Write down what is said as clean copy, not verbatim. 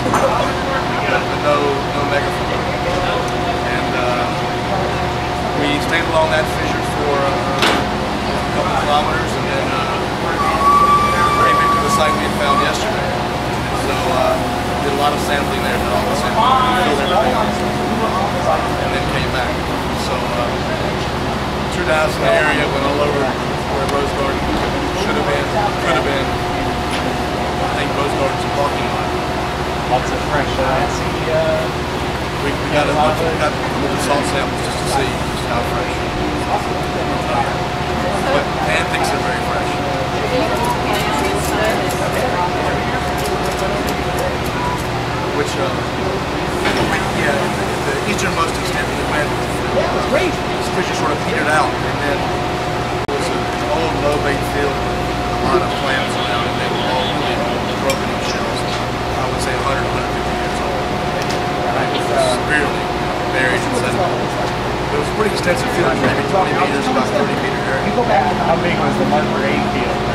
but no megaphone. And we stayed along that fissure for a couple of kilometers, and then came into the site we had found yesterday. So did a lot of sampling there, did all the sampling, filled everything up, and then came back. So toured the house in the area, went all over where Rose Garden should have been, could have been. I think Rose Garden's a parking lot. Lots of fresh we got a bunch of salt samples just to see just how fresh. But Dan thinks they're very fresh. Which, yeah, the easternmost extent of the wind was great. This fish sort of petered out, and then it was an old low-bait field with a lot of plants around, and they were all really broken in shells. I would say 100, 150 years old. It was severely buried in sediment. It was a pretty extensive field, maybe 20 meters, about 30 meter area. How big was the Mark 8 field?